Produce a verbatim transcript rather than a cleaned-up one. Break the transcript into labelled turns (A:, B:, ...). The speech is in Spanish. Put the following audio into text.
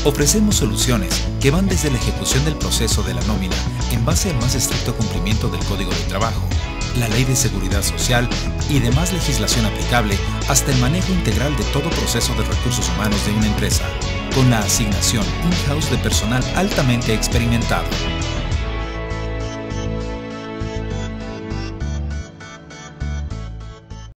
A: Ofrecemos soluciones que van desde la ejecución del proceso de la nómina en base al más estricto cumplimiento del Código de Trabajo, la Ley de Seguridad Social y demás legislación aplicable hasta el manejo integral de todo proceso de recursos humanos de una empresa, con la asignación in-house de personal altamente experimentado.